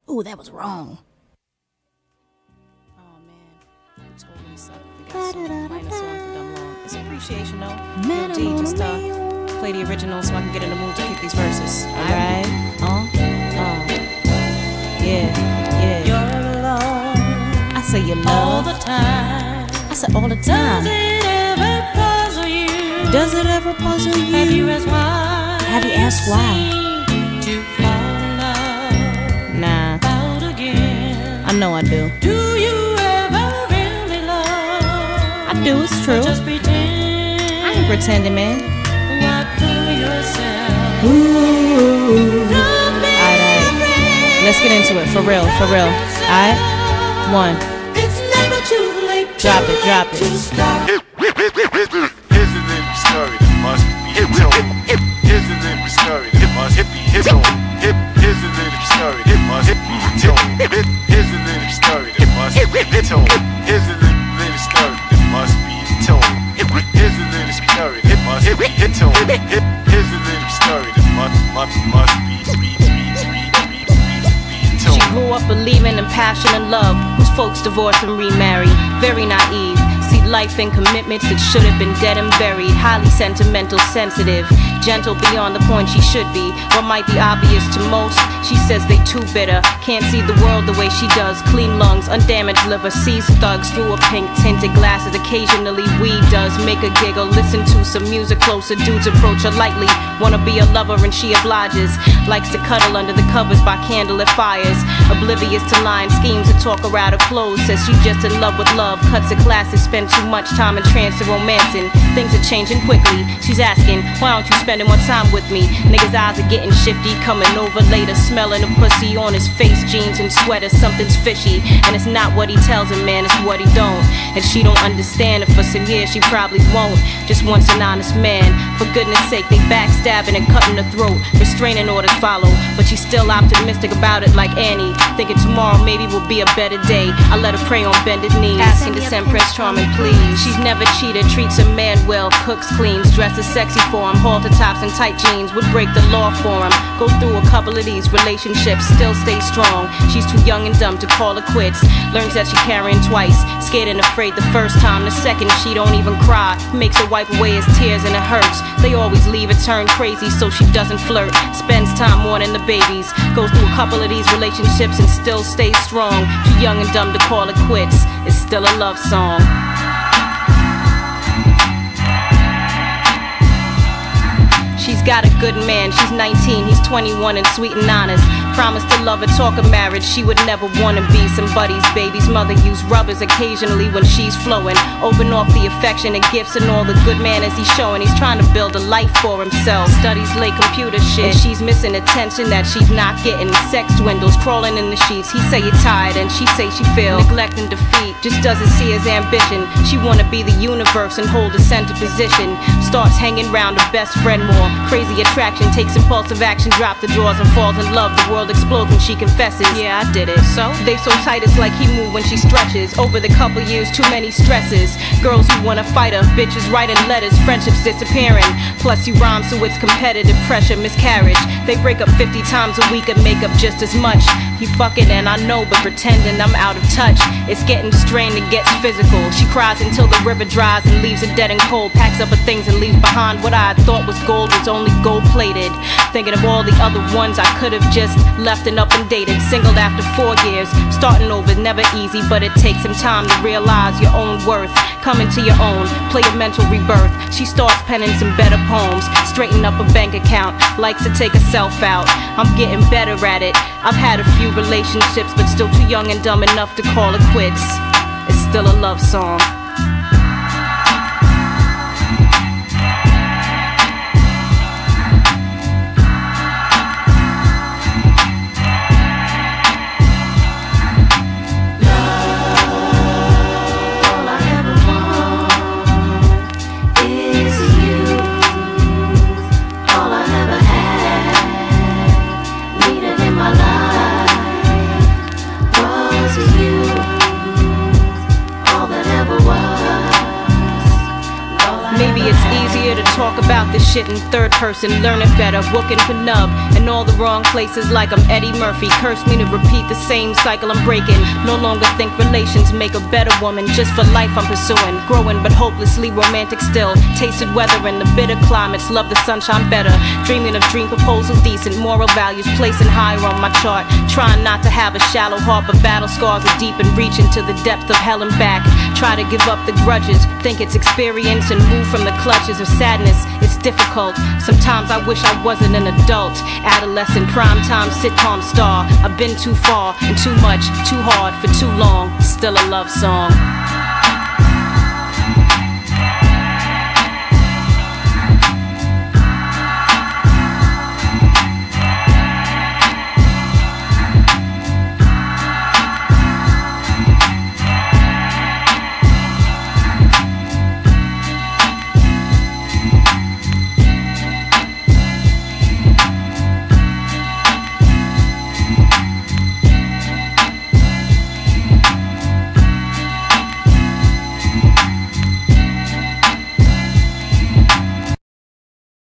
Ooh, that was wrong. Oh man, I totally suck. Playing the song for dumb long. It's appreciation though. Yo, D, just play the original so I can get in the mood to kick these verses. Alright? Yeah. You're alone. I say you love all the time. I said all the time. Does it ever puzzle you? Have you asked why? Have you asked why? To fall in love. Nah. Out again. I know I do. Do you ever really love? I do, it's true. Just pretend. I ain't pretending, man. Why fool yourself? Alright. Let's get into it, for real. Alright? 1. It's never too late. Drop it. Here's an empty story that must be told. Here's an empty story that must be told. Here's an empty story that must be told. Here's an empty story that must be told. Here's an empty story that must be told. Here's an empty story that must be told. Here's an empty story that must be told. She grew up believing in passion and love, whose folks divorced and remarried. Very naive. See life and commitments that should have been dead and buried. Highly sentimental, sensitive, gentle beyond the point she should be. What might be obvious to most, she says they too bitter. Can't see the world the way she does. Clean lungs, undamaged liver, sees thugs through a pink tinted glasses. Occasionally weed does make her giggle. Listen to some music closer, dudes approach her lightly. Wanna be a lover and she obliges. Likes to cuddle under the covers by candlelit fires. Oblivious to lying schemes to talk her out of clothes. Says she's just in love with love. Cuts her classes, spend too much time in trance and romancing. Things are changing quickly. She's asking, why aren't you spending more time with me? Niggas' eyes are getting shifty. Coming over later, smelling the pussy on his face. Jeans and sweater, something's fishy. And it's not what he tells him, man, it's what he don't. And she don't understand it. For some years she probably won't. Just wants an honest man. For goodness sake, they backstabbing and cutting her throat. Restraining orders follow, but she's still optimistic about it like Annie. Thinking tomorrow maybe will be a better day. I let her pray on bended knees, asking to send Prince Charming please. She's never cheated, treats a man well, cooks, cleans, dresses sexy for him. Halter tops and tight jeans would break the law for him. Go through a couple of these relationships, still stay strong. She's too young and dumb to call her quits. Learns that she carrying twice, scared and afraid the first time. The second she don't even cry, makes her wipe away his tears and it hurts. They always leave her turn crazy so she doesn't flirt. Spends time mourning the babies. Goes through a couple of these relationships and still stays strong. Too young and dumb to call it quits. It's still a love song. She's got a good man, she's 19, he's 21 and sweet and honest. Promised to love her, talk of marriage, she would never wanna be somebody's baby's mother. Use rubbers occasionally when she's flowing. Open off the affection and gifts and all the good manners he's showing. He's trying to build a life for himself. Studies late computer shit, and she's missing attention that she's not getting. Sex dwindles, crawling in the sheets. He say you're tired and she say she feel neglect and defeat. Just doesn't see his ambition. She wanna be the universe and hold a center position. Starts hanging round her best friend more. Crazy attraction, takes impulsive action, drop the drawers and falls in love. The world explodes when she confesses, yeah, I did it. So they so tight it's like he moved when she stretches. Over the couple years, too many stresses. Girls who wanna fight her, bitches writing letters, friendships disappearing. Plus you rhyme so it's competitive pressure, miscarriage. They break up 50 times a week and make up just as much. He fucking and I know, but pretending I'm out of touch. It's getting strained and gets physical. She cries until the river dries and leaves her dead and cold. Packs up her things and leaves behind what I thought was gold was only gold plated. Thinking of all the other ones I could have just left and up and dated. Singled after 4 years. Starting over is never easy, but it takes some time to realize your own worth. Come into your own, play a mental rebirth. She starts penning some better poems. Straighten up a bank account. Likes to take herself out. I'm getting better at it. I've had a few relationships, but still too young and dumb enough to call it quits. It's still a love song. All that ever was. talk about this shit in third person, learn it better, booking for nub in all the wrong places like I'm Eddie Murphy. Curse me to repeat the same cycle I'm breaking. No longer think relations make a better woman. Just for life I'm pursuing, growing but hopelessly romantic still. Tasted weather in the bitter climates, love the sunshine better. Dreaming of dream proposals, decent moral values, placing higher on my chart. Trying not to have a shallow heart, but battle scars are deep and reach into the depths of hell and back. Try to give up the grudges, think it's experience and move from the clutches of sadness. It's difficult, sometimes I wish I wasn't an adult. Adolescent, primetime sitcom star. I've been too far and too much, too hard for too long. Still a love song.